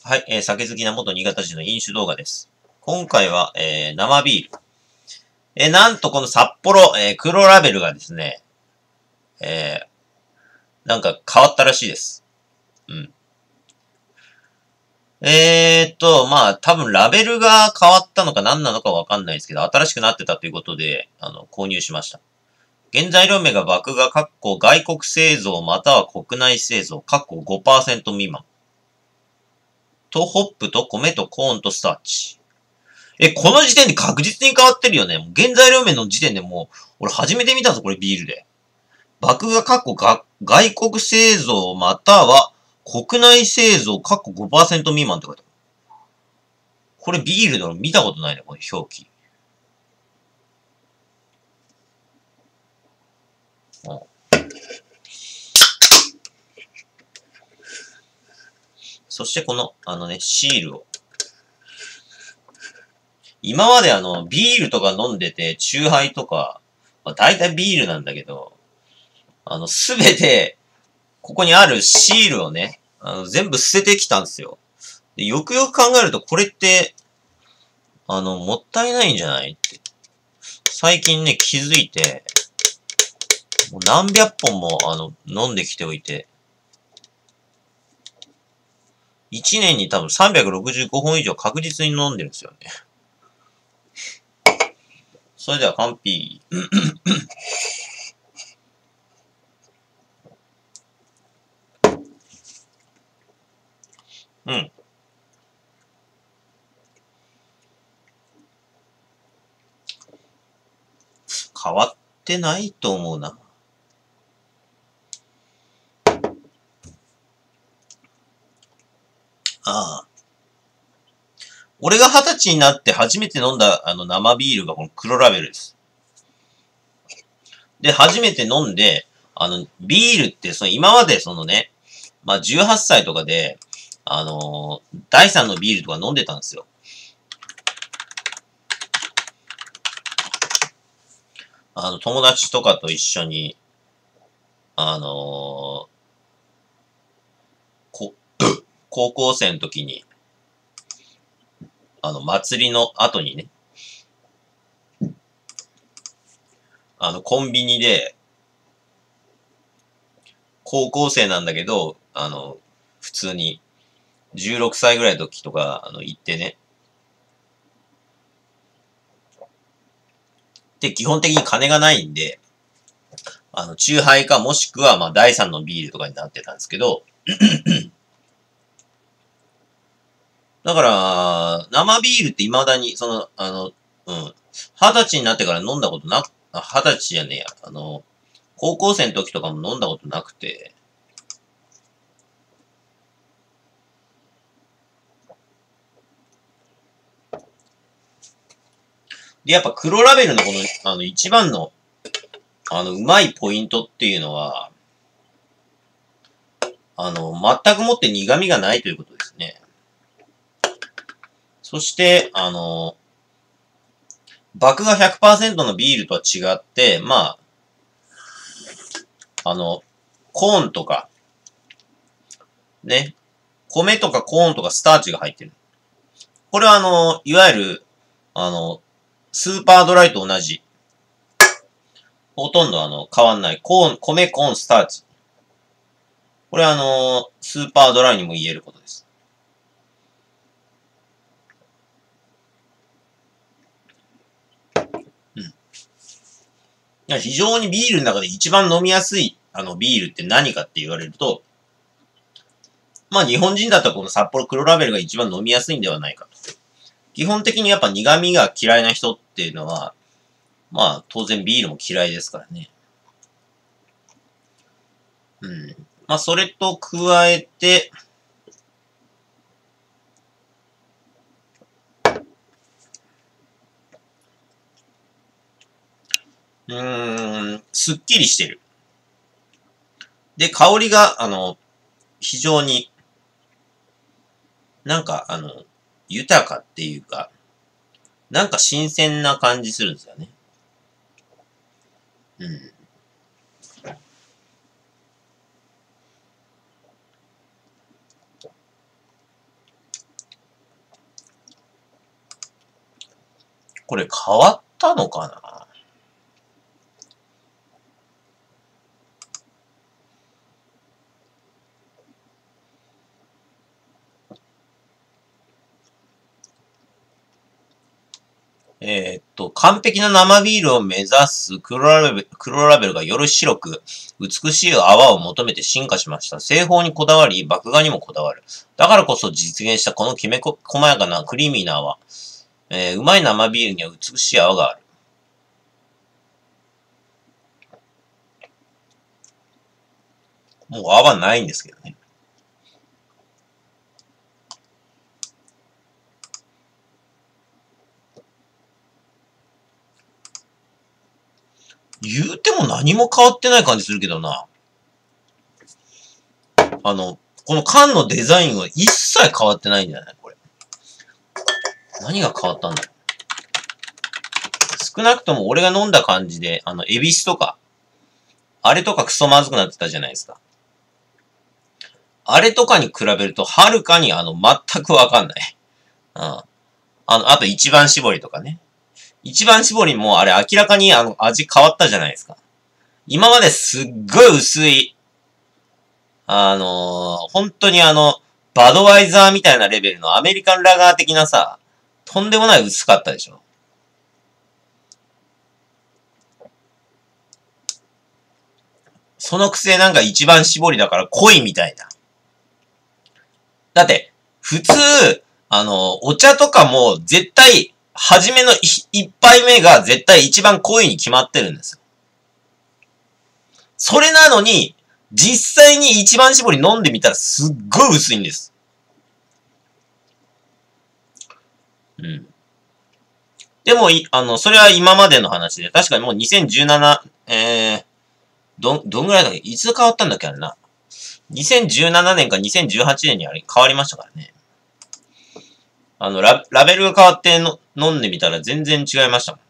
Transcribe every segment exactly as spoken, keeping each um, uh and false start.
はい、えー、酒好きな元新潟人の飲酒動画です。今回は、えー、生ビール。えー、なんとこの札幌、えー、黒ラベルがですね、えー、なんか変わったらしいです。うん。えーっと、まあ、多分ラベルが変わったのか何なのかわかんないですけど、新しくなってたということで、あの、購入しました。原材料名が麦芽、かっこ外国製造または国内製造、かっこ ごパーセント 未満。と、ホップと米とコーンとスターチ。え、この時点で確実に変わってるよね。原材料面の時点でもう、俺初めて見たぞ、これビールで。麦芽過去が外国製造または国内製造過去 ごパーセント 未満って書いてある。これビールで俺見たことないね、これ表記。うん、そしてこの、あのね、シールを。今まであの、ビールとか飲んでて、チューハイとか、まあ、大体ビールなんだけど、あの、すべて、ここにあるシールをね、あの、全部捨ててきたんですよ。でよくよく考えると、これって、あの、もったいないんじゃないって。最近ね、気づいて、もう何百本も、あの、飲んできておいて、いちねんに多分さんびゃくろくじゅうごほん以上確実に飲んでるんですよね。それでは、完璧。うん。変わってないと思うな。ああ。俺が二十歳になって初めて飲んだあの生ビールがこの黒ラベルです。で、初めて飲んで、あの、ビールってその今までそのね、まあじゅうはっさいとかで、あのー、だいさんのビールとか飲んでたんですよ。あの、友達とかと一緒に、あのー、こ、高校生の時に、あの、祭りの後にね、あの、コンビニで、高校生なんだけど、あの、普通に、じゅうろくさいぐらいの時とか、あの、行ってね。で、基本的に金がないんで、あの、チューハイかもしくは、まあ、だいさんのビールとかになってたんですけど、だから、生ビールって未だに、その、あの、うん、二十歳になってから飲んだことなく、あ、二十歳じゃねえや、あの、高校生の時とかも飲んだことなくて、で、やっぱ黒ラベルのこの、あの、一番の、あの、うまいポイントっていうのは、あの、全くもって苦味がないということですね。そして、あの、麦芽 ひゃくパーセント のビールとは違って、まあ、あの、コーンとか、ね、米とかコーンとかスターチが入ってる。これはあの、いわゆる、あの、スーパードライと同じ。ほとんどあの、変わんない。コーン、米、コーン、スターチ。これはあの、スーパードライにも言えることです。うん。非常にビールの中で一番飲みやすい、あの、ビールって何かって言われると、まあ日本人だったらこの札幌黒ラベルが一番飲みやすいんではないかと。基本的にやっぱ苦味が嫌いな人っていうのは、まあ当然ビールも嫌いですからね。うん。まあそれと加えて、うーん、すっきりしてる。で、香りが、あの、非常になんか、あの、豊かっていうか、なんか新鮮な感じするんですよね。うん。 これ変わったのかな？えー、っと、完璧な生ビールを目指す黒ラベル、黒ラベルがより白く、美しい泡を求めて進化しました。製法にこだわり、麦芽にもこだわる。だからこそ実現したこのきめこ細やかなクリーミーな泡。えー、うまい生ビールには美しい泡がある。もう泡ないんですけどね。言うても何も変わってない感じするけどな。あの、この缶のデザインは一切変わってないんじゃないこれ。何が変わったんだろう。少なくとも俺が飲んだ感じで、あの、エビスとか、あれとかクソまずくなってたじゃないですか。あれとかに比べると、はるかにあの、全くわかんない。うん。あの、あと一番搾りとかね。一番搾りもあれ明らかにあの、味変わったじゃないですか。今まですっごい薄い、あのー、本当にあの、バドワイザーみたいなレベルのアメリカンラガー的なさ、とんでもない薄かったでしょ。そのくせなんか一番搾りだから濃いみたいな。だって、普通、あの、お茶とかも絶対、初めの一杯目が絶対一番濃いに決まってるんですよ。それなのに、実際に一番搾り飲んでみたらすっごい薄いんです。うん。でも、あの、それは今までの話で、確かにもうにせんじゅうなな、えー、ど、どんぐらいだっけいつ変わったんだっけあれな。にせんじゅうななねんかにせんじゅうはちねんにあれ変わりましたからね。あの、ラ、ラベルが変わっての飲んでみたら全然違いましたもん。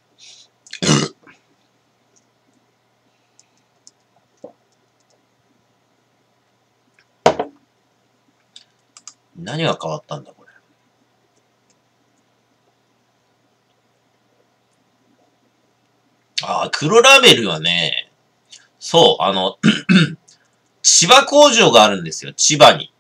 何が変わったんだこれ。ああ、黒ラベルはね、そう、あの、千葉工場があるんですよ、千葉に。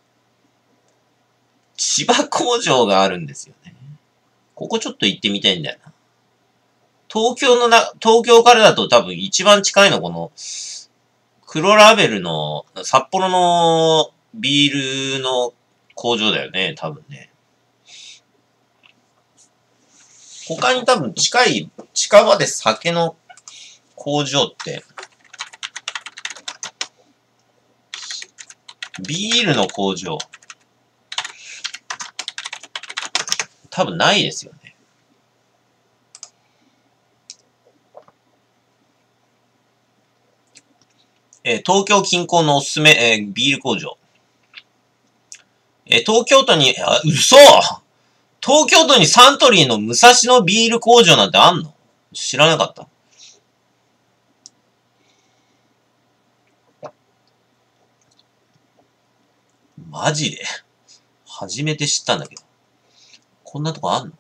千葉工場があるんですよね。ここちょっと行ってみたいんだよな。東京のな、東京からだと多分一番近いのこの、黒ラベルの、札幌のビールの工場だよね、多分ね。他に多分近い、近場で酒の工場って、ビールの工場、多分ないですよね。えー、東京近郊のおすすめ、えー、ビール工場。えー、東京都に、あ、嘘東京都にサントリーの武蔵野ビール工場なんてあんの？知らなかった。マジで初めて知ったんだけど。こんなとこあんの？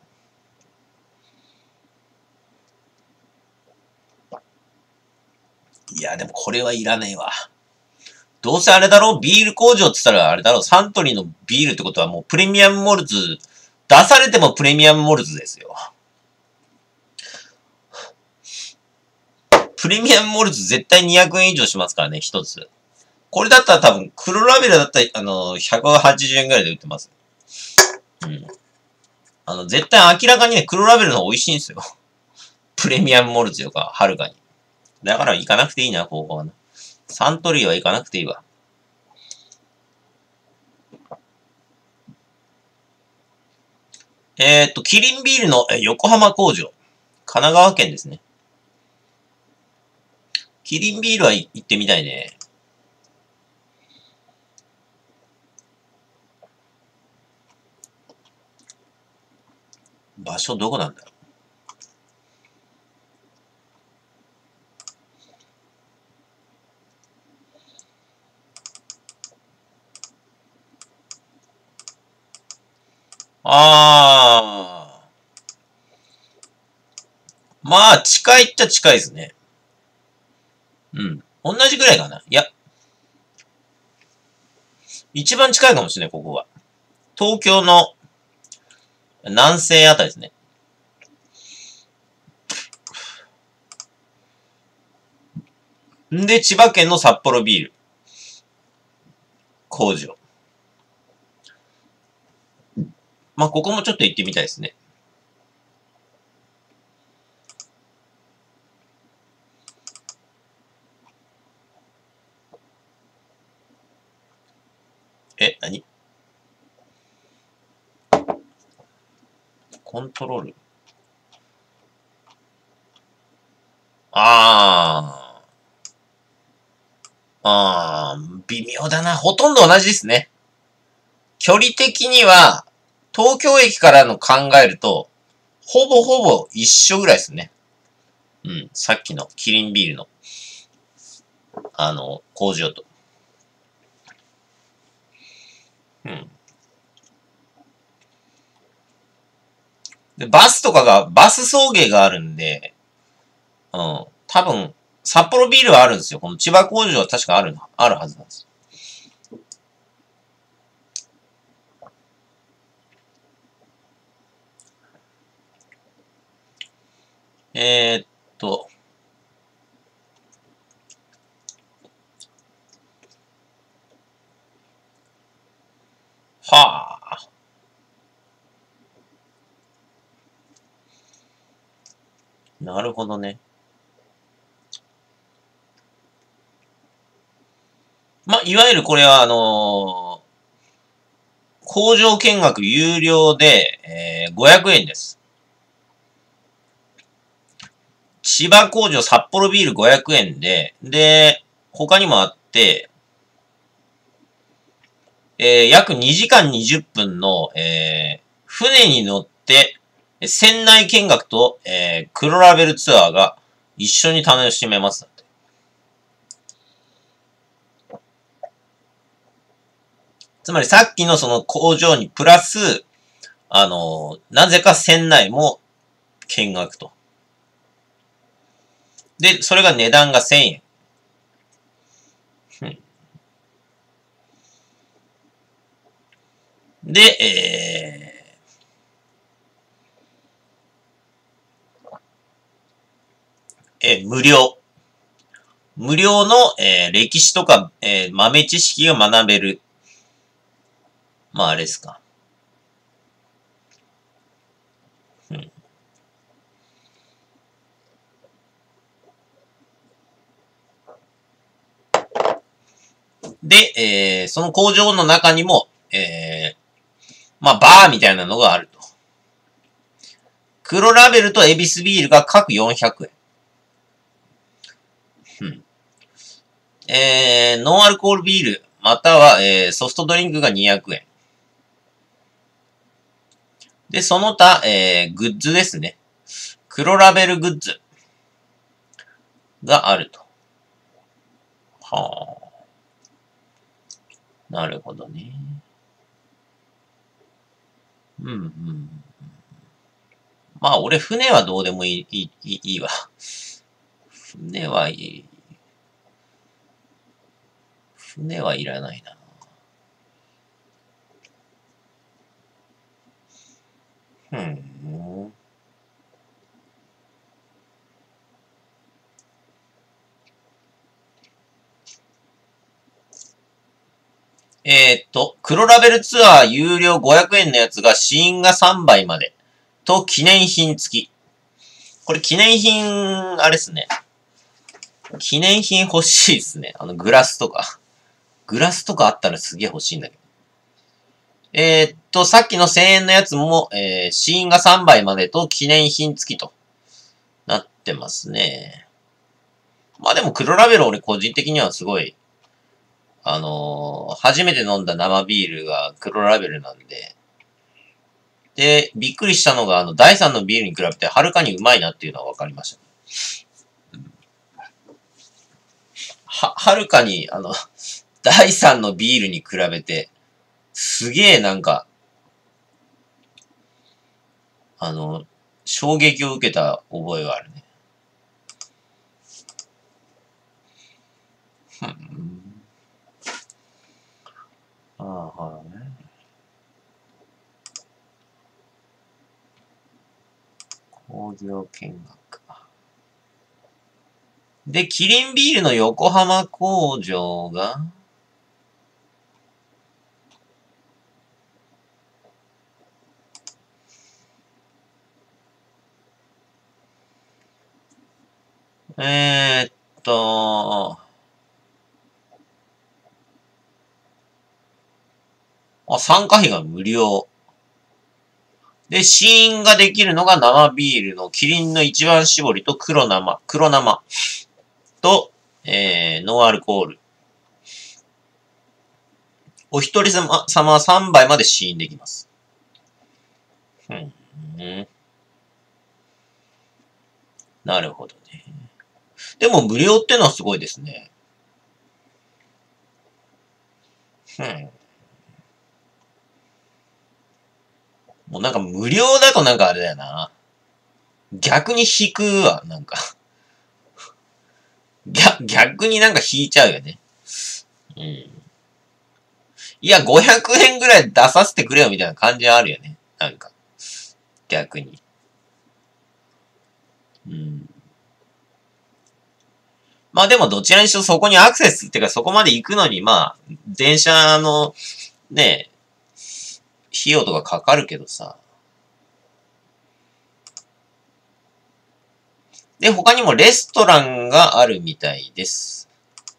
いや、でもこれはいらねえわ。どうせあれだろビール工場って言ったらあれだろサントリーのビールってことはもうプレミアムモルツ、出されてもプレミアムモルツですよ。プレミアムモルツ絶対にひゃくえん以上しますからね、一つ。これだったら多分黒ラベルだったら、あの、ひゃくはちじゅうえんぐらいで売ってます。うん。あの、絶対明らかにね、黒ラベルの方が美味しいんですよ。プレミアムモルツよか、はるかに。だから行かなくていいな、ここはな。サントリーは行かなくていいわ。えー、っと、キリンビールの横浜工場。神奈川県ですね。キリンビールは行ってみたいね。場所どこなんだろう。あー。 まあ、近いっちゃ近いですね。うん。同じぐらいかな。いや、一番近いかもしれない、ここが。東京の南西あたりですね。んで、千葉県の札幌ビール工場。まあ、ここもちょっと行ってみたいですね。え、何コントロールあー。あー、微妙だな。ほとんど同じですね。距離的には、東京駅からの考えると、ほぼほぼ一緒ぐらいですね。うん。さっきのキリンビールの、あの、工場と。うん。で、バスとかが、バス送迎があるんで、うん。多分、札幌ビールはあるんですよ。この千葉工場は確かある、あるはずなんです。えー、っと、はあ。なるほどね。まあ、いわゆるこれは、あのー工場見学有料で、えー、ごひゃくえんです。千葉工場札幌ビールごひゃくえんで、で、他にもあって、えー、約にじかんにじゅっぷんの、えー、船に乗って、船内見学と、えー、黒ラベルツアーが一緒に楽しめます。つまりさっきのその工場にプラス、あのーなぜか船内も見学と。で、それが値段がせんえん。で、えー、えー無料。無料の、えー歴史とか、えー豆知識が学べる。まあ、あれですか。うん、で、えーその工場の中にも、えーまあ、バーみたいなのがあると。黒ラベルとエビスビールが各よんひゃくえん。うん。えー、ノンアルコールビール、または、えー、ソフトドリンクがにひゃくえん。で、その他、えー、グッズですね。黒ラベルグッズがあると。はあ。なるほどね。うん、うん。まあ、俺、船はどうでもいい、いい、いいわ。船はいい。船はいらないな。うん。えーっと、黒ラベルツアー有料ごひゃくえんのやつが試飲がさんばいまで。と、記念品付き。これ記念品、あれっすね。記念品欲しいですね。あの、グラスとか。グラスとかあったらすげえ欲しいんだけど。えーっと、さっきのせんえんのやつも、えー、試飲がさんばいまでと記念品付きとなってますね。まあでも黒ラベル俺個人的にはすごい、あのー初めて飲んだ生ビールが黒ラベルなんで、で、びっくりしたのが、あの、だいさんのビールに比べてはるかにうまいなっていうのは分かりました。は、はるかに、あの、だいさんのビールに比べて、すげえなんか、あの、 衝撃を受けた覚えがあるね。ふん。ああ、はいね。工業見学。で、キリンビールの横浜工場が、えー、っと、あ、参加費が無料。で、試飲ができるのが生ビールのキリンの一番搾りと黒生、黒生と、えー、ノンアルコール。お一人様様はさんばいまで試飲できます。うん、うん。なるほどね。でも無料ってのはすごいですね。うん。もうなんか無料だとなんかあれだよな。逆に引くわ、なんか。逆、逆になんか引いちゃうよね。うん。いや、ごひゃくえんぐらい出させてくれよみたいな感じはあるよね。なんか。逆に。うん。まあでもどちらにしろそこにアクセスっていうかそこまで行くのにまあ、電車のね、費用とかかかるけどさ。で、他にもレストランがあるみたいです。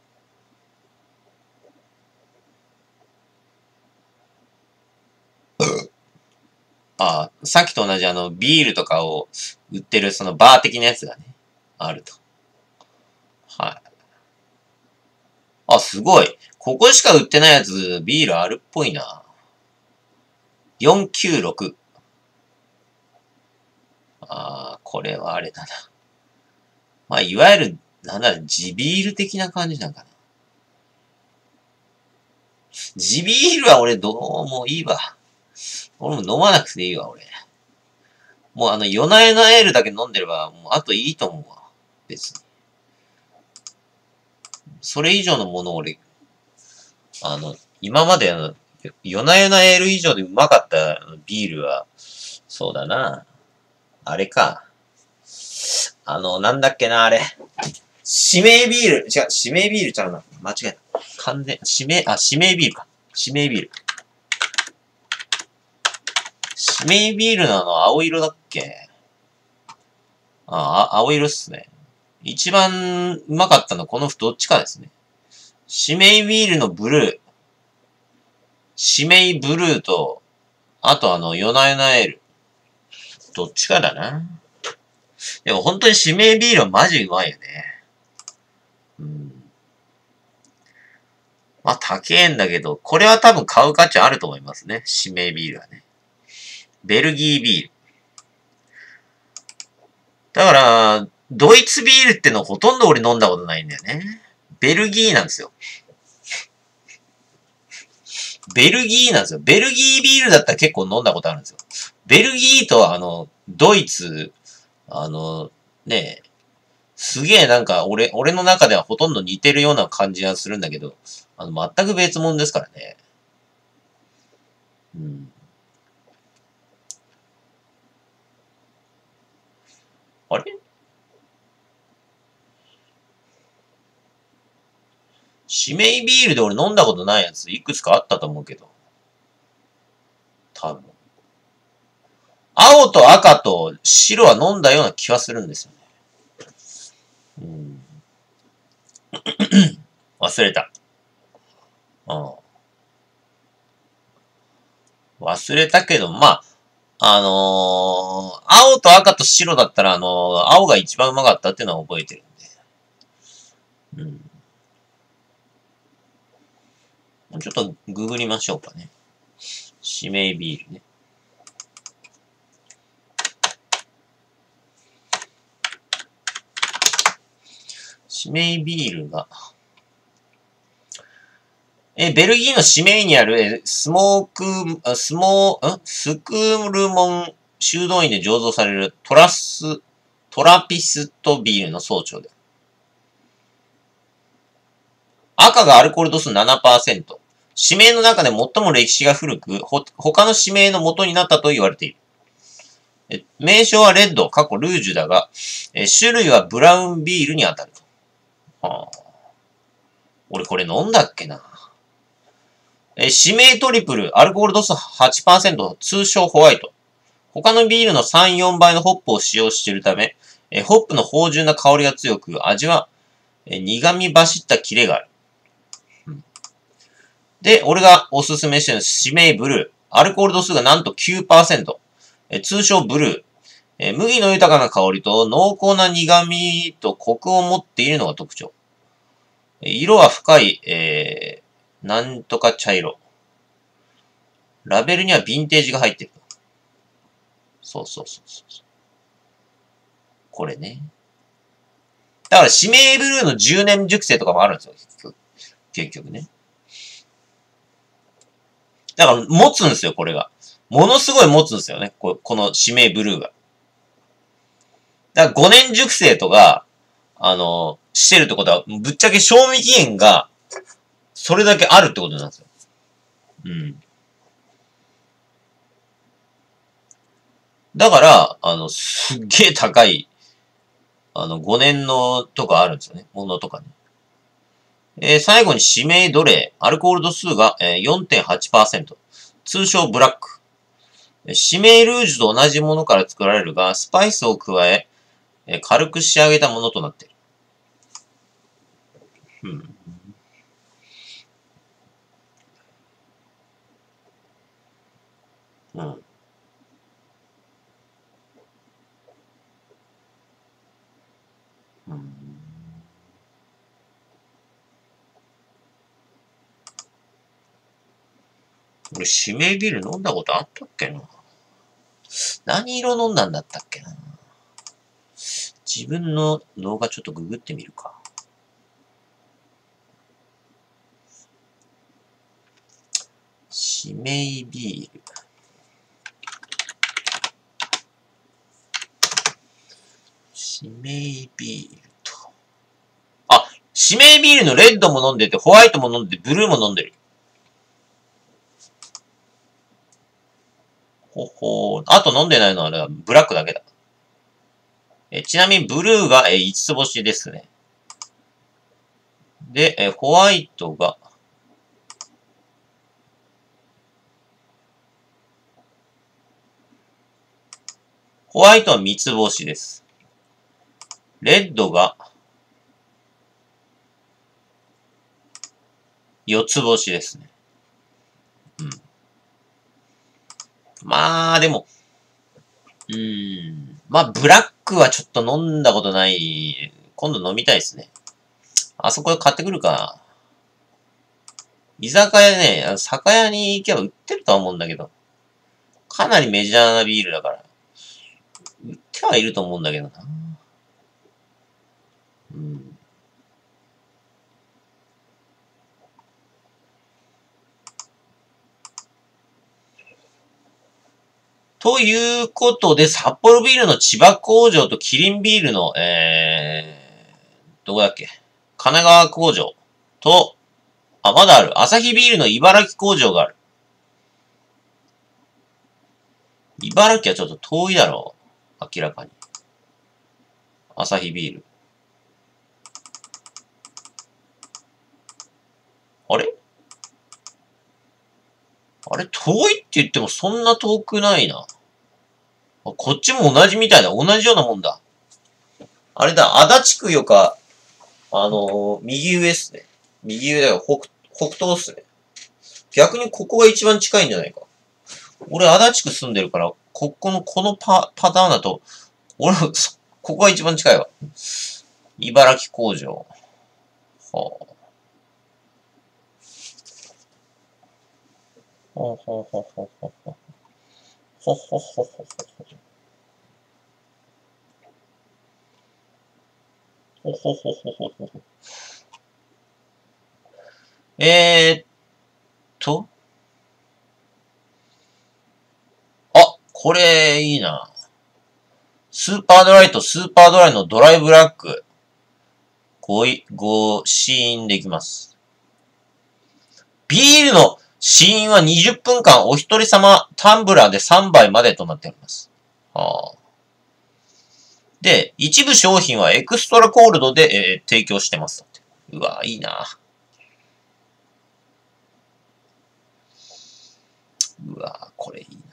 ああ、さっきと同じあの、ビールとかを売ってるそのバー的なやつがね、あると。はい。あ、すごい。ここしか売ってないやつ、ビールあるっぽいな。よんきゅうろく。ああ、これはあれだな。まあ、いわゆる、なんだろ、地ビール的な感じなんかな。地ビールは俺どうもいいわ。俺も飲まなくていいわ、俺。もうあの、夜な夜なエールだけ飲んでれば、もうあといいと思うわ。別に。それ以上のものを俺、あの、今まであの、夜な夜なエール以上でうまかったビールは、そうだな。あれか。あの、なんだっけな、あれ。指名ビール。違う、指名ビールちゃうな。間違えた。完全、指名、あ、指名ビールか。指名ビール。指名ビールのあの、青色だっけ？ああ、青色っすね。一番うまかったのはこのどっちかですね。指名ビールのブルー。指名ブルーと、あとあの、夜な夜なエール。どっちかだな。でも本当に指名ビールはマジうまいよね。うん。まあ、高えんだけど、これは多分買う価値あると思いますね。指名ビールはね。ベルギービール。だから、ドイツビールってのほとんど俺飲んだことないんだよね。ベルギーなんですよ。ベルギーなんですよ。ベルギービールだったら結構飲んだことあるんですよ。ベルギーとあの、ドイツ、あの、ねえ、すげえなんか俺、俺の中ではほとんど似てるような感じがするんだけど、あの、全く別物ですからね。うん。あれ指名ビールで俺飲んだことないやついくつかあったと思うけど。多分。青と赤と白は飲んだような気はするんですよね。うん。忘れた。うん。忘れたけど、まあ、あのー、青と赤と白だったら、あのー、青が一番うまかったっていうのは覚えてるんで。うん。ちょっとググりましょうかね。指名ビールね。指名ビールが、え、ベルギーの指名にある、スモーク、スモー、んスクールモン修道院で醸造されるトラス、トラピストビールの総長で。赤がアルコール度数 ななパーセント。指名の中で最も歴史が古く、ほ他の指名の元になったと言われている。え名称はレッド、過去ルージュだが、え種類はブラウンビールに当たると。はあ、俺これ飲んだっけな。え指名トリプル、アルコール度数 はちパーセント、通称ホワイト。他のビールのさん、よんばいのホップを使用しているため、えホップの芳醇な香りが強く、味はえ苦味走ったキレがある。うん、で、俺がおすすめしてるのは指名ブルー。アルコール度数がなんと きゅうパーセント。え通称ブルー。え麦の豊かな香りと濃厚な苦味とコクを持っているのが特徴。色は深い、えー、なんとか茶色。ラベルにはヴィンテージが入ってる。そうそうそうそう。これね。だから指名ブルーのじゅうねん熟成とかもあるんですよ。結局、結局ね。だから持つんですよ、これが。ものすごい持つんですよね。ここの指名ブルーが。だからごねん熟成とか、あの、してるってことは、ぶっちゃけ賞味期限が、それだけあるってことなんですよ。うん。だから、あの、すっげえ高い、あの、ごねんのとかあるんですよね。ものとかね。えー、最後に指名奴隷。アルコール度数が、えー、よんてんはちパーセント。通称ブラック。指名ルージュと同じものから作られるが、スパイスを加え、えー、軽く仕上げたものとなっている。うん。うん。うん。俺、指名ビール飲んだことあったっけな。何色飲んだんだったっけな。自分の動画ちょっとググってみるか。指名ビール。指名ビールと。あ、指名ビールのレッドも飲んでて、ホワイトも飲んでて、ブルーも飲んでる。ほほー。あと飲んでないのはブラックだけだ。えちなみにブルーがえいつつ星ですね。で、えホワイトが、ホワイトはみつ星です。レッドがよつ星ですね。うん。まあ、でも、うーん。まあ、ブラックはちょっと飲んだことない。今度飲みたいですね。あそこで買ってくるか。居酒屋ね、あの酒屋に行けば売ってるとは思うんだけど、かなりメジャーなビールだから、売ってはいると思うんだけどな。うん。ということで、札幌ビールの千葉工場とキリンビールの、えー、どこだっけ神奈川工場と、あ、まだある。アサヒビールの茨城工場がある。茨城はちょっと遠いだろう。明らかに。アサヒビール。あれあれ遠いって言ってもそんな遠くないな。こっちも同じみたいだ。同じようなもんだ。あれだ、足立区よか、あのー、右上っすね。右上だよ。北、北東っすね。逆にここが一番近いんじゃないか。俺、足立区住んでるから、ここの、このパ、パターンだと、俺、ここが一番近いわ。茨城工場。はあ。ほうほうほうほうほうほう。ほほほほほほほほほほほほ。えーっと、あ、 これ、いいな。スーパードライとスーパードライのドライブラック。ごい、ご試飲できます。ビールの試飲はにじゅっぷんかんお一人様タンブラーでさんばいまでとなっております。はあ、で、一部商品はエクストラコールドで、えー、提供してます。うわ、いいな。うわ、これいいな。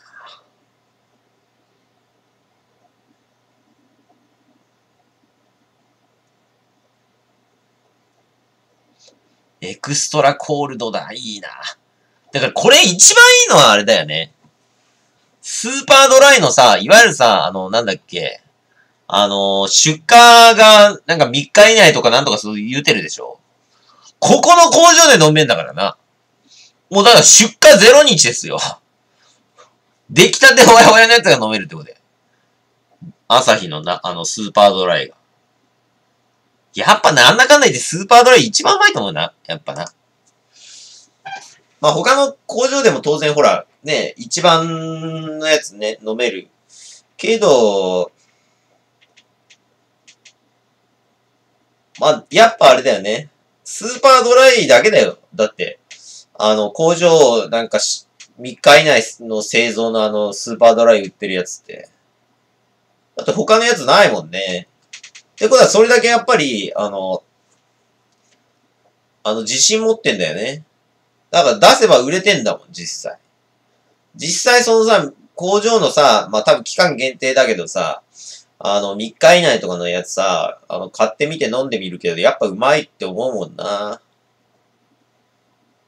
エクストラコールドだ。いいな。だからこれ一番いいのはあれだよね。スーパードライのさ、いわゆるさ、あの、なんだっけ。あの、出荷がなんかみっか以内とかなんとかそう言うてるでしょ。ここの工場で飲めんだからな。もうだから出荷ゼロ日ですよ。出来たてほやほやのやつが飲めるってことで。朝日のな、あの、スーパードライが。やっぱなんだかんだ言ってスーパードライ一番うまいと思うな。やっぱな。まあ他の工場でも当然ほら、ね、一番のやつね、飲める。けど、まあ、やっぱあれだよね。スーパードライだけだよ。だって、あの、工場なんかしみっか以内の製造のあの、スーパードライ売ってるやつって。だって他のやつないもんね。ってことはそれだけやっぱり、あの、あの、自信持ってんだよね。だから出せば売れてんだもん、実際。実際そのさ、工場のさ、まあ多分期間限定だけどさ、あの、みっか以内とかのやつさ、あの、買ってみて飲んでみるけど、やっぱうまいって思うもんな。うん、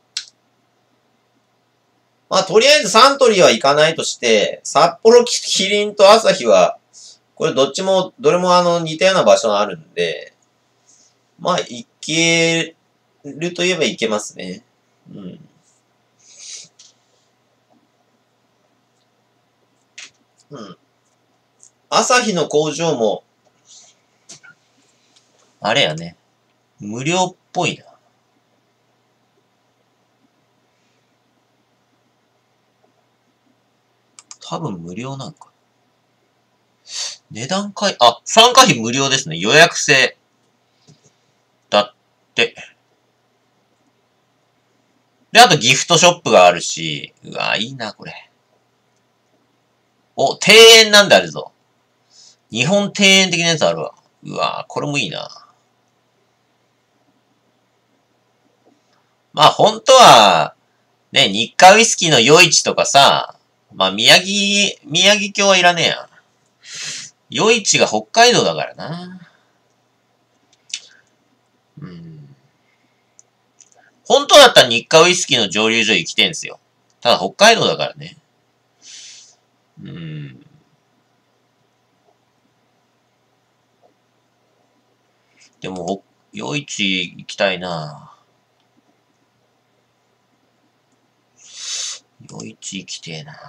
まあ、とりあえずサントリーは行かないとして、札幌、キリンとアサヒは、これどっちも、どれもあの、似たような場所があるんで、まあ、行けるといえば行けますね。うん。うん。アサヒの工場も、あれやね。無料っぽいな。多分無料なんか。値段かい、あ、参加費無料ですね。予約制。だって。で、あとギフトショップがあるし、うわ、いいな、これ。お、庭園なんであるぞ。日本庭園的なやつあるわ。うわ、これもいいな。まあ、本当は、ね、日課ウイスキーの余市とかさ、まあ、宮城、宮城郷はいらねえや。余市が北海道だからな。うん。本当だったら日課ウイスキーの蒸留所行きてんすよ。ただ北海道だからね。うん。でも、余市行きたいな。余市行きてえな。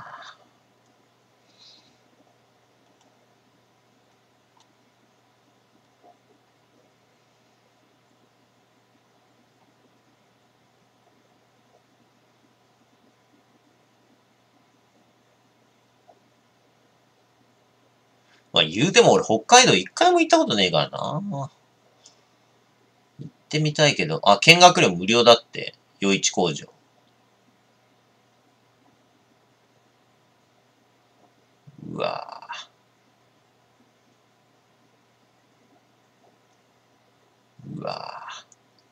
まあ言うても俺北海道一回も行ったことねえからな。行ってみたいけど、あ、見学料無料だって。余市工場。うわぁ。うわぁ。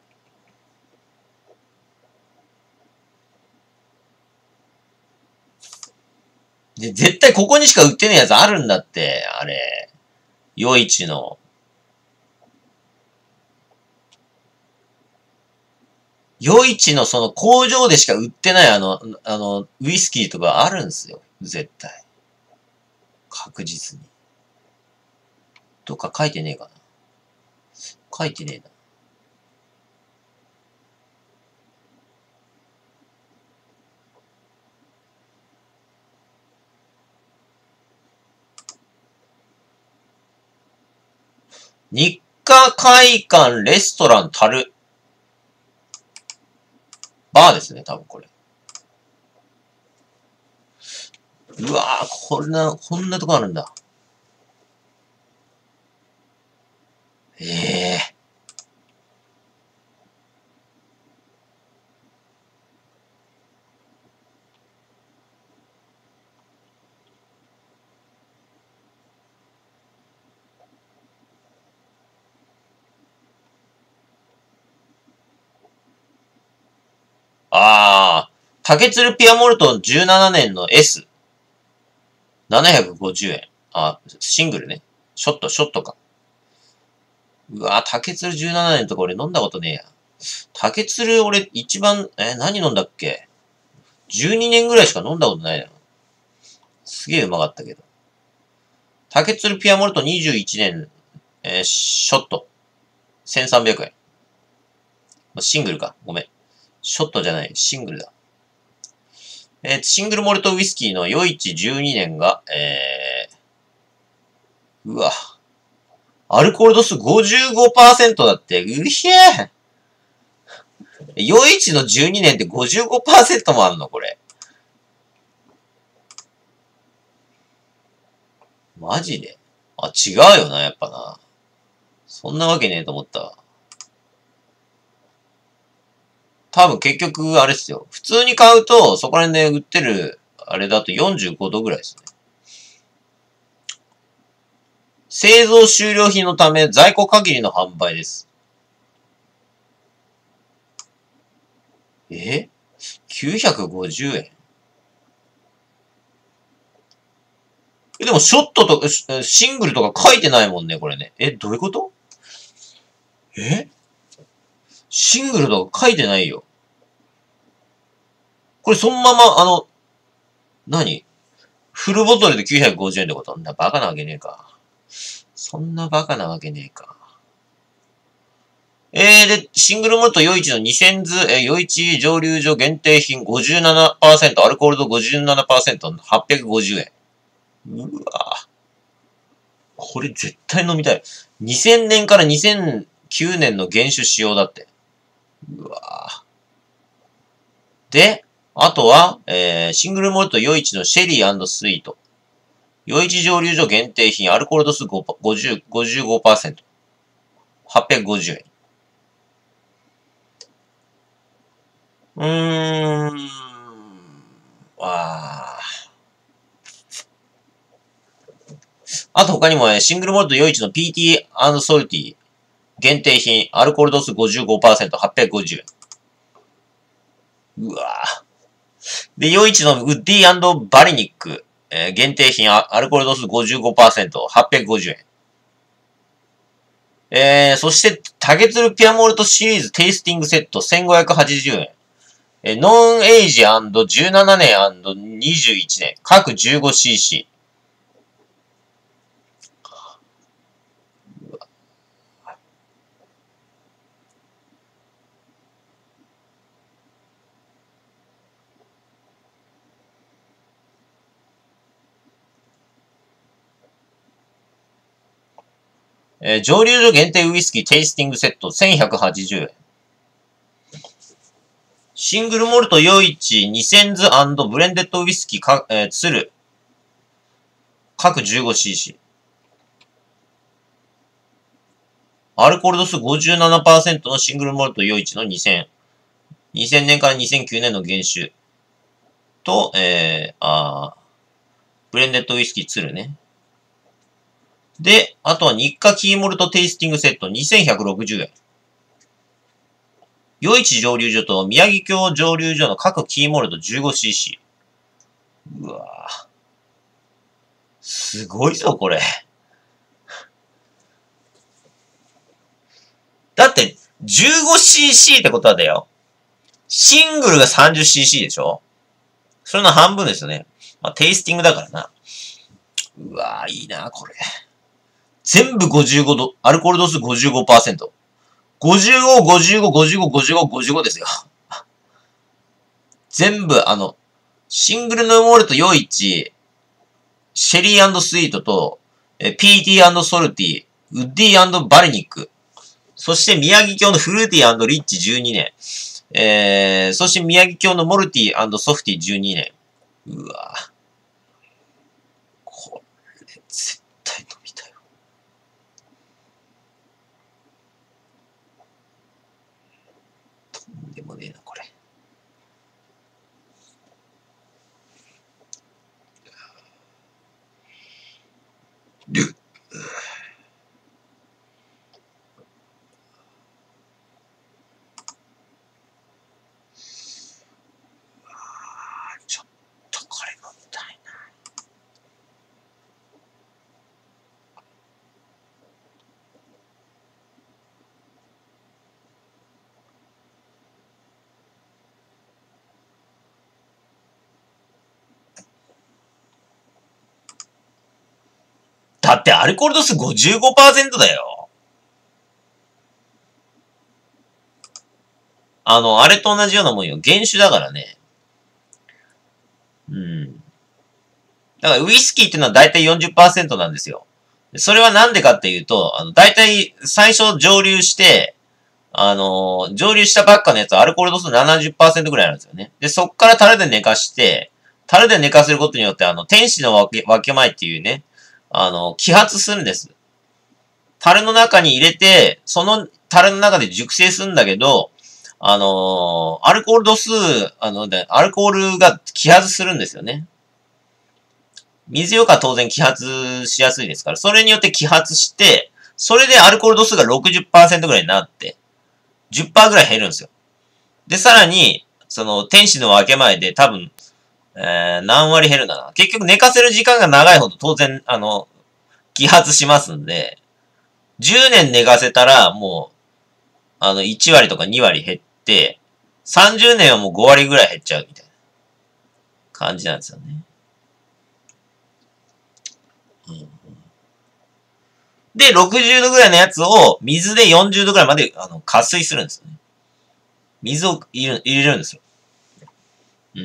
で、絶対ここにしか売ってねえやつあるんだって、あれ。余市の。余市のその工場でしか売ってないあの、あの、ウイスキーとかあるんすよ。絶対。確実に。どっか書いてねえかな。書いてねえな。日課会館レストランたる。バーですね、多分これ。 わ、こんな、こんなとこあるんだ。ええー。ああ、竹鶴ピアモルトじゅうななねんの エス。ななひゃくごじゅうえん。あ、シングルね。ショット、ショットか。うわ、竹鶴じゅうななねんとか俺飲んだことねえや。竹鶴俺一番、え、何飲んだっけ ?じゅうに 年ぐらいしか飲んだことないな。すげえうまかったけど。竹鶴ピアモルトにじゅういちねん、えー、ショット。せんさんびゃくえん。シングルか。ごめん。ショットじゃない。シングルだ。えー、シングルモルトウイスキーの余市じゅうにねんが、えー、うわ。アルコール度数 ごじゅうごパーセント だって。うひえ余市のじゅうにねんって ごじゅうごパーセント もあんのこれ。マジであ、違うよな、やっぱな。そんなわけねえと思ったわ。多分結局、あれっすよ。普通に買うと、そこら辺で売ってる、あれだとよんじゅうごどぐらいですね。製造終了品のため、在庫限りの販売です。え ?きゅうひゃくごじゅうえんえ、でも、ショットとか、シングルとか書いてないもんね、これね。え、どういうこと？えシングルとか書いてないよ。これそのまま、あの、何フルボトルできゅうひゃくごじゅうえんってこと？んなバカなわけねえか。そんなバカなわけねえか。えー、で、シングルモルト余市のにせんず、えー、余市蒸留所限定品 ごじゅうななパーセント、アルコール度 ごじゅうななパーセント、はっぴゃくごじゅうえん。うわぁ。これ絶対飲みたい。にせんねんからにせんきゅうねんの原酒使用だって。うわぁ。で、あとは、えー、シングルモルト余市のシェリー&スイート。余市蒸留所限定品、アルコール度数ごじゅう、ごじゅうごパーセント。はっぴゃくごじゅうえん。うーん。ああと他にも、ね、シングルモルト余市の ピーティー& ソルティ限定品、アルコール度数 ごじゅうごパーセント、はっぴゃくごじゅうえん。うわぁ。で、余市のウッディ&バリニック、えー、限定品、アルコール度数 ごじゅうごパーセント、はっぴゃくごじゅうえん。えー、そして、タゲツルピアモルトシリーズテイスティングセットせんごひゃくはちじゅうえん。えー、ノンエイジ &じゅうななねん &にじゅういちねん。各 じゅうごシーシー。えー、蒸留所限定ウイスキーテイスティングセットせんひゃくはちじゅうえん。シングルモルト余市にせんず &ブレンデッドウイスキーか、えー、ツル。各 じゅうごシーシー。アルコール度数 ごじゅうななパーセント のシングルモルト余市のにせん。にせんねんからにせんきゅうねんの原酒。と、えー、あー、ブレンデッドウイスキーツルね。で、あとは日課キーモルトテイスティングセットにせんひゃくろくじゅうえん。余市蒸留所と宮城京蒸留所の各キーモルト じゅうごシーシー。うわぁ。すごいぞ、これ。だって、じゅうごシーシー ってことはだよ。シングルが さんじゅうシーシー でしょ？それの半分ですよね。まあ、テイスティングだからな。うわぁ、いいな、これ。全部ごじゅうごど、アルコール度数 ごじゅうごパーセント。ごじゅうご、ごじゅうご、ごじゅうご、ごじゅうご、ごじゅうごですよ。全部、あの、シングルのモルト余市、シェリー&スイートと、ピーティー& ソルティ、ウッディ&バリニック、そして宮城京のフルーティー&リッチじゅうにねん、えー、そして宮城京のモルティー&ソフティじゅうにねん。うわぁ。 絶対飲みたいわ。とんでもねえな、これ。ルッ。ちょっとこれ飲みたいな。だってアルコール度数 ごじゅうごパーセント だよ。あの、あれと同じようなもんよ。原酒だからね。うん。だからウイスキーっていうのはだいたい よんじゅっパーセント なんですよ。それはなんでかっていうと、あの、だいたい最初蒸留して、あのー、蒸留したばっかのやつはアルコール度数 ななじゅっパーセント ぐらいなんですよね。で、そっから樽で寝かして、樽で寝かせることによって、あの、天使の分け、分け前っていうね、あの、揮発するんです。樽の中に入れて、その樽の中で熟成するんだけど、あのー、アルコール度数、あの、で、アルコールが揮発するんですよね。水よか当然揮発しやすいですから、それによって揮発して、それでアルコール度数が ろくじゅっパーセント ぐらいになって、じゅっパーセント ぐらい減るんですよ。で、さらに、その、天使の分け前で多分、えー、何割減るんだな。結局寝かせる時間が長いほど当然、あの、揮発しますんで、じゅうねん寝かせたらもう、あの、いち割とかに割減って、さんじゅうねんはもうご割ぐらい減っちゃうみたいな感じなんですよね。うん、で、ろくじゅうどぐらいのやつを水でよんじゅうどぐらいまであの加水するんですよね。水を入れ入れるんですよ。うん。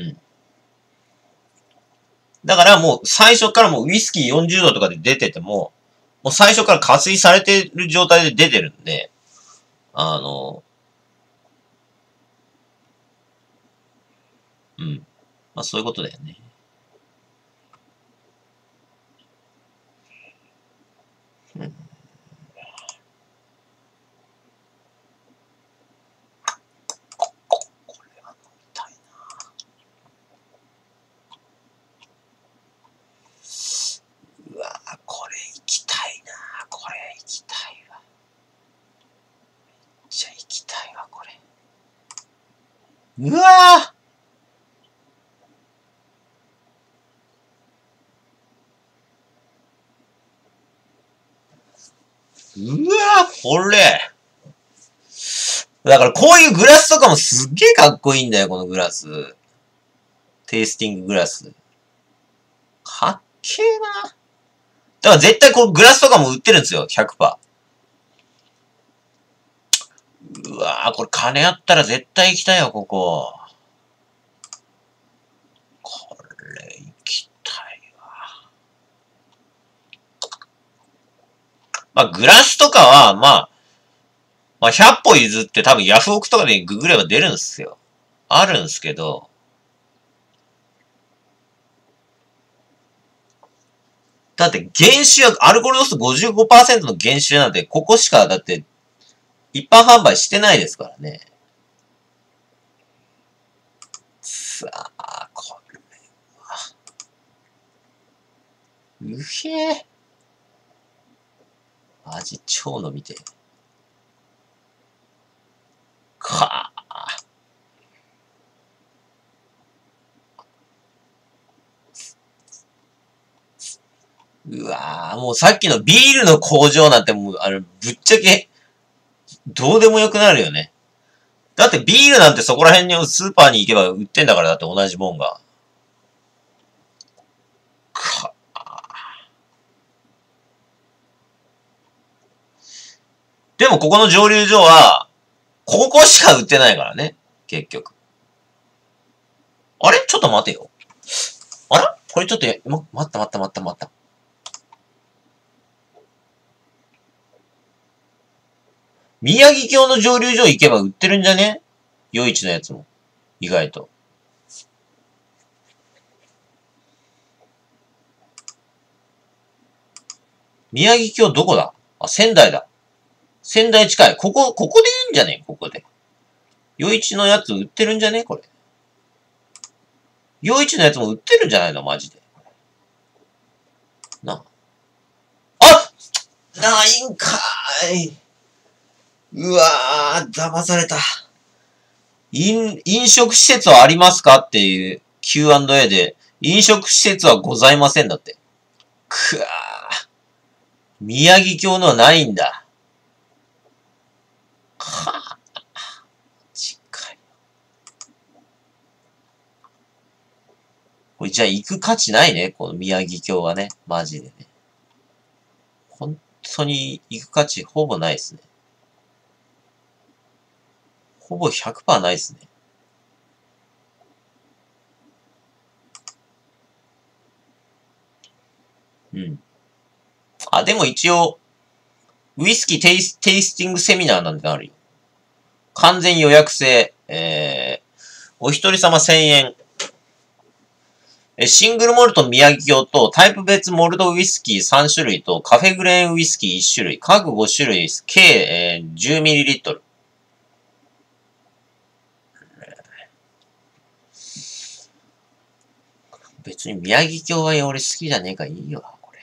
だからもう最初からもうウイスキーよんじゅうどとかで出てても、もう最初から加水されてる状態で出てるんで、あの、うん。まあそういうことだよね。うん、これは飲みたいな。うわぁ、これ行きたいな。これ行きたいわ。めっちゃ行きたいわ、これ。うわぁ、うわぁ、これ。だからこういうグラスとかもすっげえかっこいいんだよ、このグラス。テイスティンググラス。かっけえな。だから絶対このグラスとかも売ってるんですよ、ひゃくパーセント。うわぁ、これ金あったら絶対行きたいよ、ここ。これ行きたいわ。まあ、グラスとかは、まあ、まあ、ひゃっぽ譲って多分ヤフオクとかでググれば出るんですよ。あるんですけど、だって原酒は、アルコール度数 ごじゅうごパーセント の原酒なんて、ここしかだって一般販売してないですからね。さあ、これは。うへえ。味超飲みて。かあ。うわぁ、もうさっきのビールの工場なんてもう、あの、ぶっちゃけ、どうでもよくなるよね。だってビールなんてそこら辺にスーパーに行けば売ってんだから、だって同じもんが。かでもここの蒸留所は、ここしか売ってないからね。結局。あれちょっと待てよ。あらこれちょっと、ま、待った待った待った待った。宮城郷の蒸留所行けば売ってるんじゃね余市のやつも。意外と。 宮城京どこだ？あ、仙台だ。仙台近い。ここ、ここでいいんじゃね？ここで。余市のやつ売ってるんじゃね？これ。余市のやつも売ってるんじゃないの？マジで。なあ。あ！ないんかーい。うわー、騙された。飲、飲食施設はありますかっていう キューアンドエー で、飲食施設はございませんだって。くわー。宮城京のはないんだ。はぁ。近い。これじゃあ行く価値ないね。この宮城京はね。マジでね。本当に行く価値ほぼないですね。ほぼ ひゃくパーセント ないですね。うん。あ、でも一応、ウイスキーテイス、テイスティングセミナーなんてあるよ。完全予約制。えー、お一人様せんえん。え、シングルモルト宮城京とタイプ別モルトウイスキーさん種類とカフェグレーンウイスキーいち種類。各ご種類、計、えー、じゅうミリリットル。別に宮城京は俺好きじゃねえからいいよ、これ。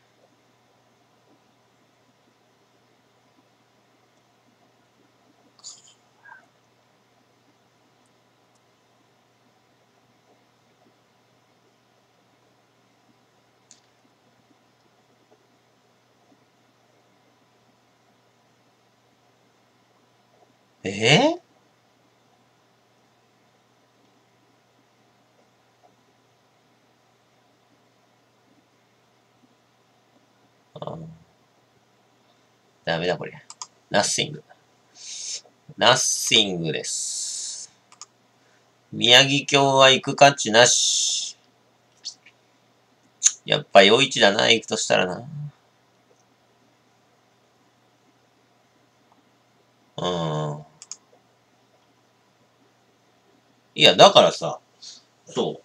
えーあダメだ、これ。ナッシング。ナッシングです。宮城京は行く価値なし。やっぱ夜市だな、行くとしたらな。うん。いや、だからさ、そう。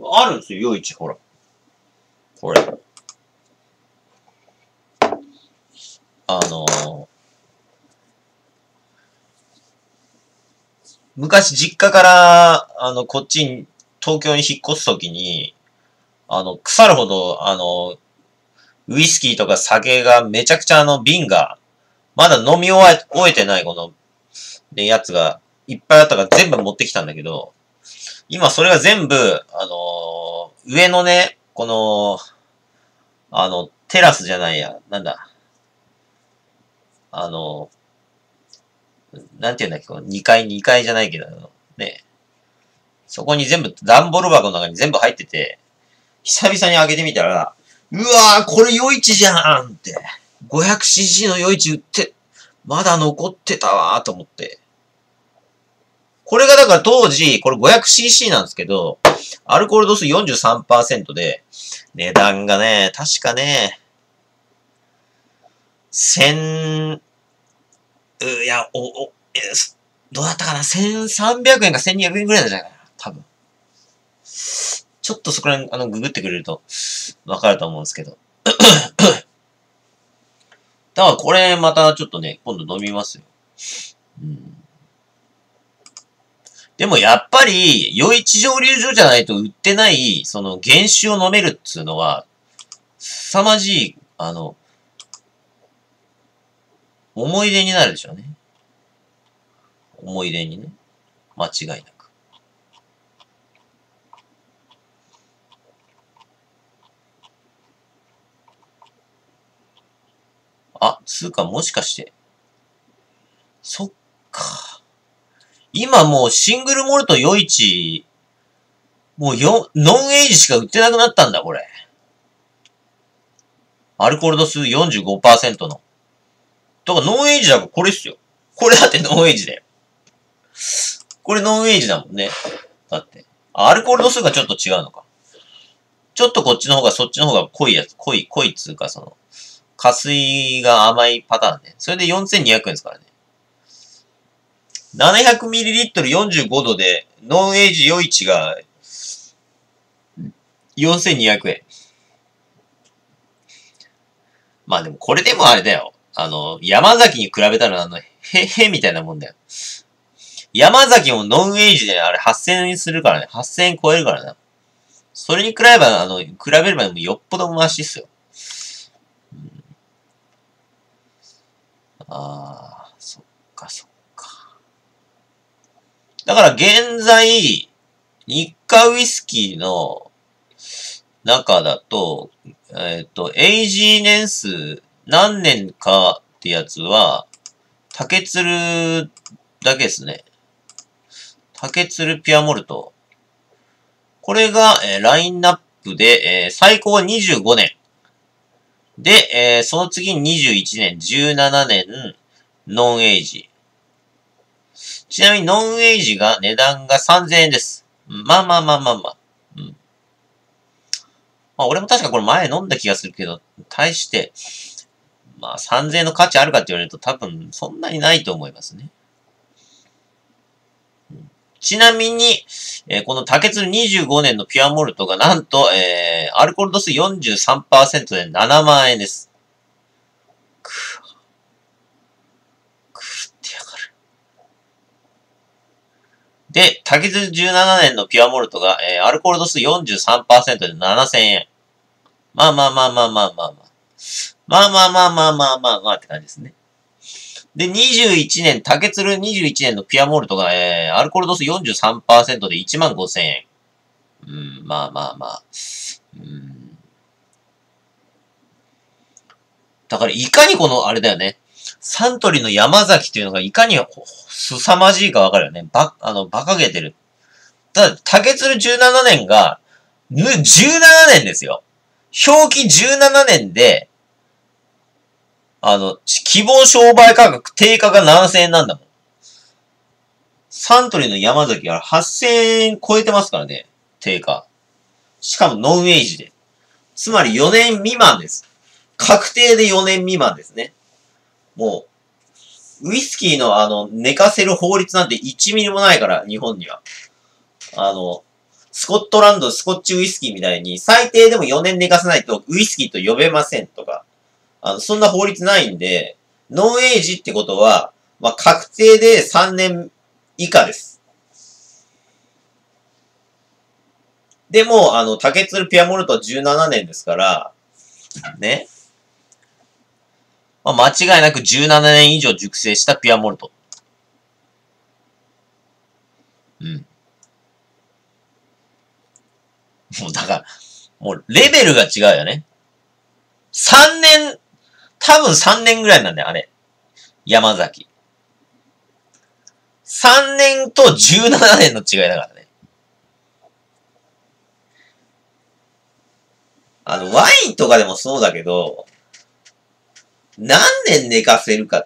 あるんですよ、夜市、ほら。これ。あのー、昔実家から、あの、こっちに、東京に引っ越すときに、あの、腐るほど、あの、ウイスキーとか酒がめちゃくちゃあの瓶が、まだ飲み終え終えてないこの、ね、やつがいっぱいあったから全部持ってきたんだけど、今それが全部、あのー、上のね、この、あの、テラスじゃないや、なんだ、あの、なんて言うんだっけ、このにかい、にかいじゃないけど、ね、そこに全部、段ボール箱の中に全部入ってて、久々に開けてみたら、うわー、これ夜市じゃんって。ごひゃくシーシー の夜市売って、まだ残ってたわーと思って。これがだから当時、これ ごひゃくシーシー なんですけど、アルコール度数 よんじゅうさんパーセント で、値段がね、確かね、千、ういや、お、お、えどうだったかな？ せんさんびゃく 円かせんにひゃくえんくえんくらいなんじゃないかな。多分。ちょっとそこら辺、あの、ググってくれると、わかると思うんですけど。だからこれまたちょっとね、今度飲みますよ。うん、でもやっぱり、余市蒸留所じゃないと売ってない、その原酒を飲めるっつうのは、凄まじい、あの、思い出になるでしょうね。思い出にね。間違いなく。あ、つうかもしかして。そっか。今もうシングルモルト余市、もうよ、ノンエイジしか売ってなくなったんだ、これ。アルコール度数 よんじゅうごパーセント の。だからノンエイジだからこれっすよ。これだってノンエイジだよ。これノンエイジだもんね。だって。アルコール度数がちょっと違うのか。ちょっとこっちの方が、そっちの方が濃いやつ。濃い、濃いっつうか、その、加水が甘いパターンね。それでよんせんにひゃくえんですからね。ななひゃくミリリットルよんじゅうごどで、ノンエイジ余市が、よんせんにひゃくえん。 まあでもこれでもあれだよ。あの、山崎に比べたらあの、へ、へみたいなもんだよ。山崎もノンエイジであれはっせんえんするからね。はっせんえん超えるからな。それに比べれば、あの、比べればよっぽどマシっすよ。うん、ああ、そっかそっか。だから現在、日課ウイスキーの中だと、えっと、エイジー年数何年かってやつは、竹鶴だけですね。竹鶴ピュアモルト。これが、えー、ラインナップで、えー、最高はにじゅうごねん。で、えー、その次ににじゅういちねん、じゅうななねん、ノンエイジ。ちなみにノンエイジが値段がさんぜんえんです。まあまあまあまあまあ。うん。まあ俺も確かこれ前飲んだ気がするけど、対して、まあさんぜんえんの価値あるかって言われると多分そんなにないと思いますね。ちなみに、えー、この竹鶴にじゅうごねんのピュアモルトがなんと、えー、アルコール度数 よんじゅうさんパーセント でななまんえんです。くわ。狂ってやがる。で、竹鶴じゅうななねんのピュアモルトが、えー、アルコール度数 よんじゅうさんパーセント でななせんえん。まあまあまあまあまあまあまあ。まあまあまあまあまあまあまあって感じですね。で、にじゅういちねん、竹鶴にじゅういちねんのピュアモルトが、えー、アルコール度数 よんじゅうさんパーセント でいちまんごせんえん。うん、まあまあまあ。うん、だから、いかにこの、あれだよね。サントリーの山崎っていうのがいかに凄まじいかわかるよね。ば、あの、馬鹿げてる。ただ、竹鶴じゅうななねんが、じゅうななねんですよ。表記じゅうななねんで、あの、希望商売価格定価がななせんえんなんだもん。サントリーの山崎ははっせんえん超えてますからね。定価。しかもノンエイジで。つまりよねん未満です。確定でよねん未満ですね。もう、ウイスキーのあの、寝かせる法律なんていちミリもないから、日本には。あの、スコットランド、スコッチウイスキーみたいに、最低でもよねん寝かせないとウイスキーと呼べませんとか、あの、そんな法律ないんで、ノンエイジってことは、まあ、確定でさんねん以下です。でも、あの、竹鶴ピアモルトはじゅうななねんですから、ね。まあ、間違いなくじゅうななねん以上熟成したピアモルト。うん。もうだから、もうレベルが違うよね。さんねん、多分さんねんぐらいなんだよ、あれ。山崎。さんねんとじゅうななねんの違いだからね。あの、ワインとかでもそうだけど、何年寝かせるかって、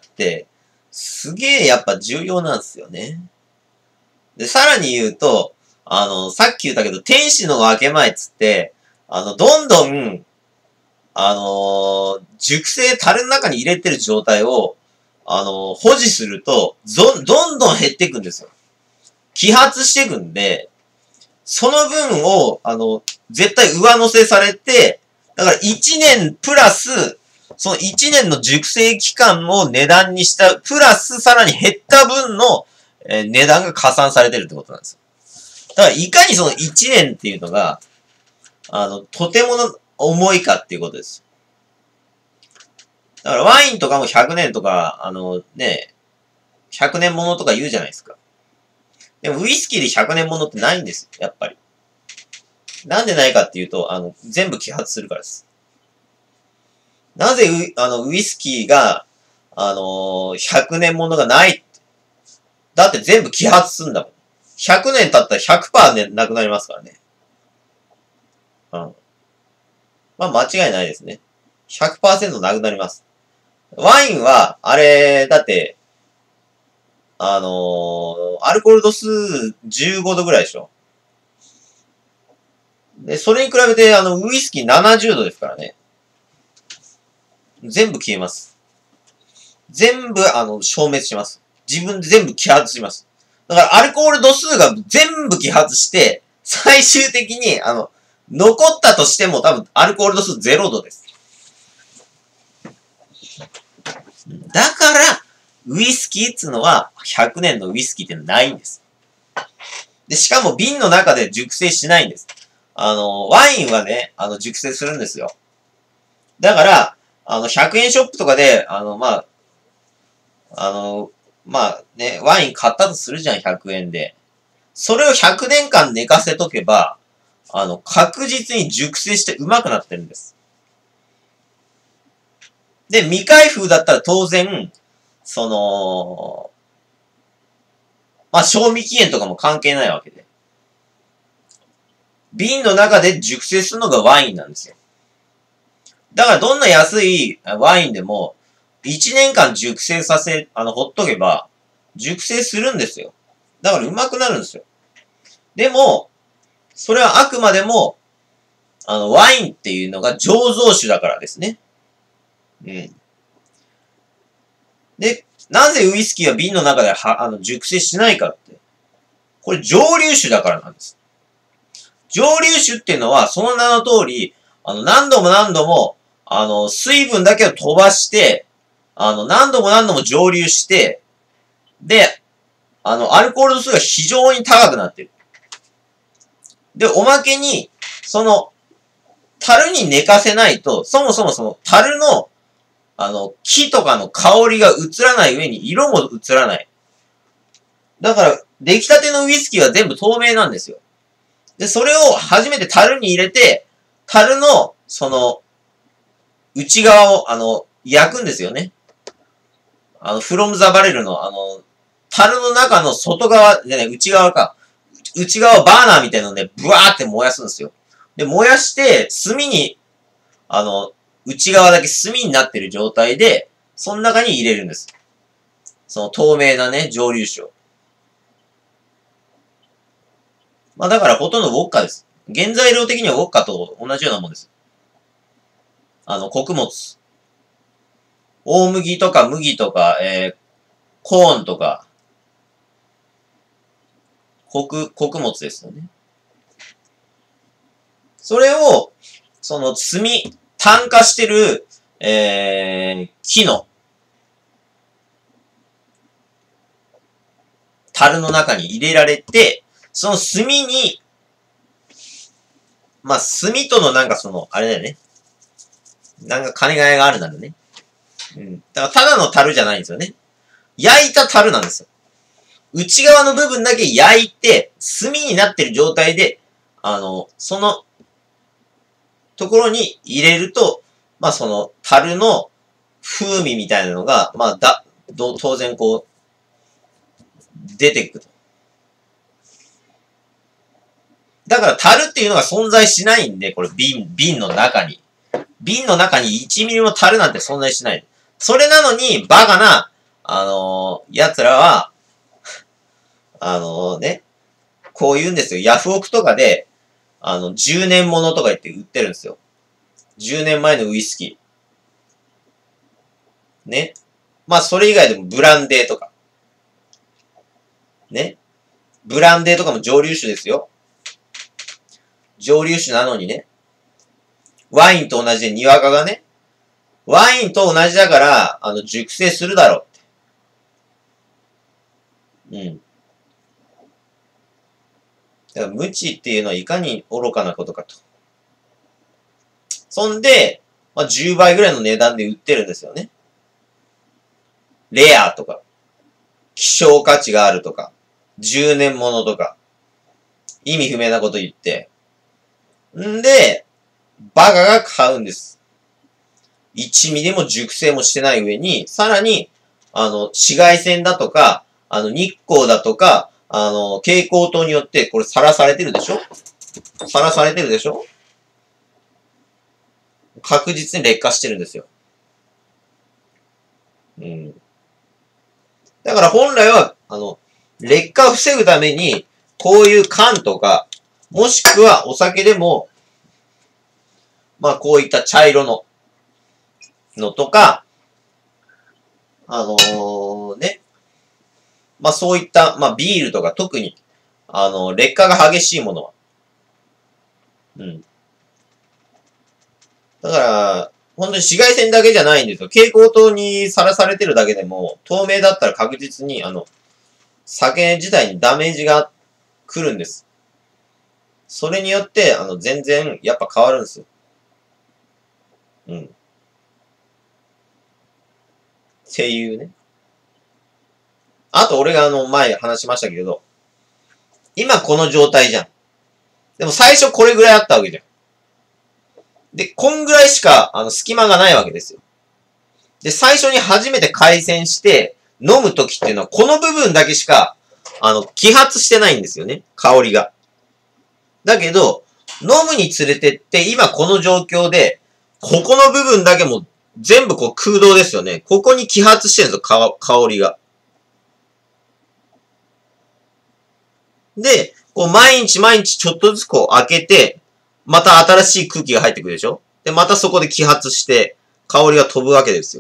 すげえやっぱ重要なんですよね。で、さらに言うと、あの、さっき言ったけど、天使の分け前っつって、あの、どんどん、あのー、熟成樽の中に入れてる状態を、あのー、保持すると、ど、どんどん減っていくんですよ。揮発していくんで、その分を、あの、絶対上乗せされて、だからいちねんプラス、そのいちねんの熟成期間を値段にした、プラスさらに減った分の、えー、値段が加算されてるってことなんですよ。だからいかにそのいちねんっていうのが、あの、とても重いかっていうことです。だからワインとかもひゃくねんとか、あのね、ひゃくねんものとか言うじゃないですか。でもウイスキーでひゃくねんものってないんですよ、やっぱり。なんでないかっていうと、あの、全部揮発するからです。なぜウ、あの、ウイスキーが、あのー、ひゃくねんものがないって。だって全部揮発するんだもん。ひゃくねん経ったら ひゃくパーセント ね、なくなりますからね。うん。まあ間違いないですね。ひゃくパーセント なくなります。ワインは、あれ、だって、あのー、アルコール度数じゅうごどぐらいでしょ。で、それに比べて、あの、ウイスキーななじゅうどですからね。全部消えます。全部、あの、消滅します。自分で全部揮発します。だから、アルコール度数が全部揮発して、最終的に、あの、残ったとしても多分、アルコール度数ゼロどです。 だから、ウイスキーっつうのは、ひゃくねんのウイスキーってのはないんです。で、しかも瓶の中で熟成しないんです。あの、ワインはね、あの、熟成するんですよ。だから、あの、ひゃくえんショップとかで、あの、まあ、あの、まあね、ワイン買ったとするじゃん、ひゃくえんで。それをひゃくねんかん寝かせとけば、あの、確実に熟成してうまくなってるんです。で、未開封だったら当然、その、まあ、賞味期限とかも関係ないわけで。瓶の中で熟成するのがワインなんですよ。だからどんな安いワインでも、いちねんかん熟成させ、あの、ほっとけば、熟成するんですよ。だからうまくなるんですよ。でも、それはあくまでも、あの、ワインっていうのが醸造酒だからですね。うん。で、なぜウイスキーは瓶の中では、あの、熟成しないかって。これ蒸留酒だからなんです。蒸留酒っていうのは、その名の通り、あの、何度も何度も、あの、水分だけを飛ばして、あの、何度も何度も蒸留して、で、あの、アルコール度数が非常に高くなってる。で、おまけに、その、樽に寝かせないと、そもそもその、樽の、あの、木とかの香りが移らない上に色も移らない。だから、出来たてのウイスキーは全部透明なんですよ。で、それを初めて樽に入れて、樽の、その、内側を、あの、焼くんですよね。あの、フロムザバレルの、あの、樽の中の外側、でね、内側か。内側バーナーみたいなので、ブワーって燃やすんですよ。で、燃やして、炭に、あの、内側だけ炭になってる状態で、その中に入れるんです。その透明なね、蒸留酒を。まあだからほとんどウォッカです。原材料的にはウォッカと同じようなもんです。あの、穀物。大麦とか麦とか、えー、コーンとか、穀、穀物ですよね。それを、その炭、炭化してる、えー、木の、樽の中に入れられて、その炭に、まあ、炭とのなんかその、あれだよね。なんか金がいがあるならね。うん。だからただの樽じゃないんですよね。焼いた樽なんですよ。内側の部分だけ焼いて、炭になってる状態で、あの、その、ところに入れると、まあその、樽の風味みたいなのが、まあだ、ど当然こう、出てくる。だから樽っていうのが存在しないんで、これ瓶、瓶の中に。瓶の中にいちミリも樽なんて存在しない。それなのに、バカな、あのー、奴らは、あのー、ね、こう言うんですよ。ヤフオクとかで、あの、じゅうねんものとか言って売ってるんですよ。じゅうねんまえのウイスキー。ね。まあ、それ以外でもブランデーとか。ね。ブランデーとかも蒸留酒ですよ。蒸留酒なのにね。ワインと同じで、にわかがね。ワインと同じだから、あの、熟成するだろうって。うん。だから無知っていうのはいかに愚かなことかと。そんで、まあ、じゅうばいぐらいの値段で売ってるんですよね。レアとか、希少価値があるとか、じゅうねんものとか、意味不明なこと言って。んで、バカが買うんです。いちミリも熟成もしてない上に、さらに、あの、紫外線だとか、あの、日光だとか、あの、蛍光灯によって、これさらされてるでしょさらされてるでしょ確実に劣化してるんですよ。うん。だから本来は、あの、劣化を防ぐために、こういう缶とか、もしくはお酒でも、まあこういった茶色の、のとか、あのー、ね。まあそういった、まあビールとか特に、あの、劣化が激しいものは。うん。だから、 本当に紫外線だけじゃないんですよ。蛍光灯にさらされてるだけでも、透明だったら確実に、あの、酒自体にダメージが来るんです。それによって、あの、全然、やっぱ変わるんですよ。うん。っていうね。あと、俺があの、前話しましたけど、今この状態じゃん。でも最初これぐらいあったわけじゃん。で、こんぐらいしか、あの、隙間がないわけですよ。で、最初に初めて回線して、飲むときっていうのは、この部分だけしか、あの、揮発してないんですよね。香りが。だけど、飲むにつれてって、今この状況で、ここの部分だけも全部こう空洞ですよね。ここに揮発してるんですよ、香りが。で、こう毎日毎日ちょっとずつこう開けて、また新しい空気が入ってくるでしょ？で、またそこで揮発して、香りが飛ぶわけですよ。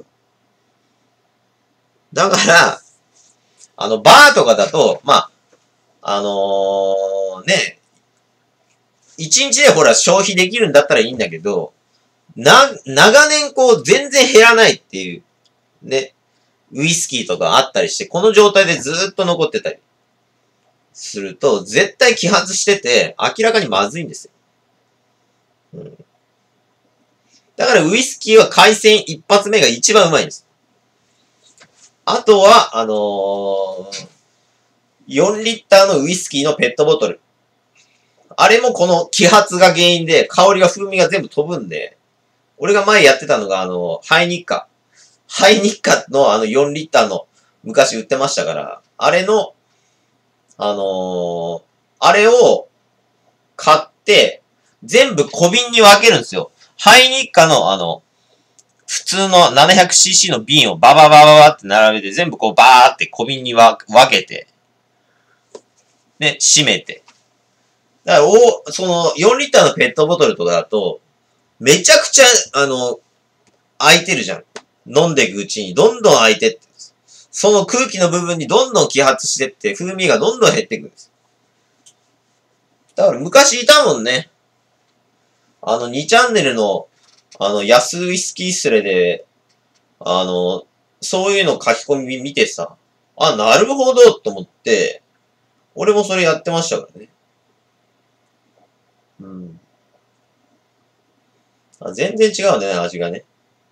だから、あの、バーとかだと、まあ、あのー、ね、一日でほら消費できるんだったらいいんだけど、な、長年こう全然減らないっていう、ね、ウイスキーとかあったりして、この状態でずーっと残ってたりすると、絶対揮発してて、明らかにまずいんですよ。うん。だからウイスキーは海鮮一発目が一番うまいんです。あとは、あのー、よんリッターのウイスキーのペットボトル。あれもこの揮発が原因で、香りが風味が全部飛ぶんで、俺が前やってたのが、あの、ハイニッカ。ハイニッカのあのよんリッターの昔売ってましたから、あれの、あのー、あれを買って、全部小瓶に分けるんですよ。ハイニッカのあの、普通の ななひゃくシーシー の瓶をバババババって並べて、全部こうバーって小瓶に分けて、で、閉めて。だから、お、その、よんリッターのペットボトルとかだと、めちゃくちゃ、あの、開いてるじゃん。飲んでいくうちにどんどん開いてって。その空気の部分にどんどん揮発してって、風味がどんどん減っていくんです。だから昔いたもんね。あの、にチャンネルの、あの、安ウイスキースレで、あの、そういうの書き込み見てさ、あ、なるほどと思って、俺もそれやってましたからね。うん。あ、全然違うんだよね、味がね。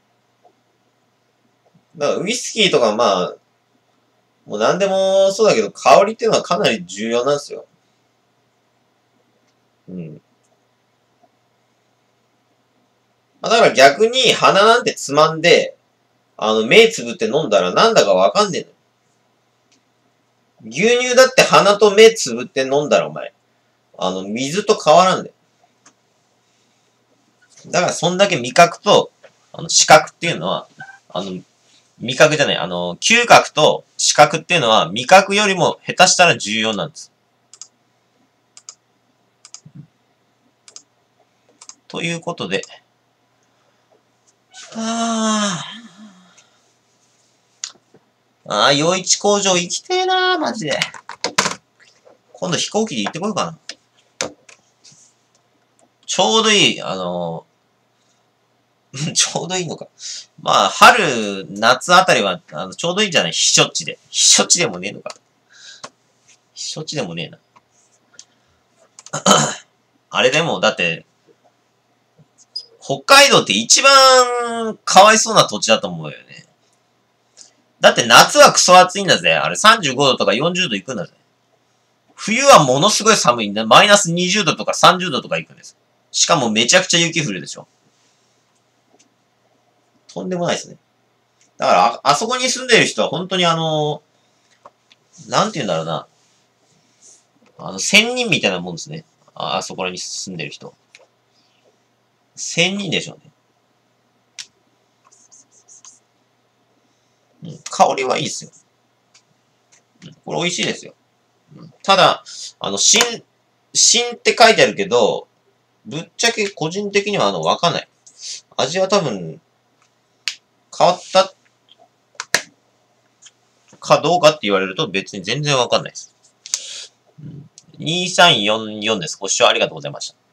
だからウイスキーとかまあ、もう何でもそうだけど、香りっていうのはかなり重要なんですよ。うん。だから逆に鼻なんてつまんで、あの、目つぶって飲んだらなんだかわかんねえの。牛乳だって鼻と目つぶって飲んだらお前、あの、水と変わらんで。だからそんだけ味覚と、あの、視覚っていうのは、あの、味覚じゃない、あの、嗅覚と視覚っていうのは味覚よりも下手したら重要なんです。ということで、ああ、ああ、陽一工場行きてえなー、マジで。今度飛行機で行ってこようかな。ちょうどいい、あのー、ちょうどいいのか。まあ、春、夏あたりは、あの、ちょうどいいんじゃない？避暑地で。避暑地でもねえのか。避暑地でもねえな。あれでも、だって、北海道って一番かわいそうな土地だと思うよね。だって夏はクソ暑いんだぜ。あれさんじゅうごどとかよんじゅうど行くんだぜ。冬はものすごい寒いんだ。マイナスにじゅうどとかさんじゅうどとか行くんです。しかもめちゃくちゃ雪降るでしょ。とんでもないですね。だから、あ、あそこに住んでる人は本当にあの、なんて言うんだろうな。あの、仙人みたいなもんですね。あ、あそこに住んでる人。仙人でしょうね。うん、香りはいいですよ。うん、これ美味しいですよ。うん、ただ、あの、新、新って書いてあるけど、ぶっちゃけ個人的にはあの、わかんない。味は多分、変わったかどうかって言われると別に全然わかんないです。うん、にさんよんよんです。ご視聴ありがとうございました。